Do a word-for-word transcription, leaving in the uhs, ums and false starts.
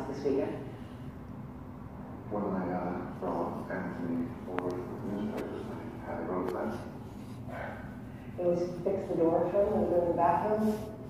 last this weekend? When I uh, brought Anthony over to the newspapers, I had a road left. It was fix the door for him and go in the bathroom?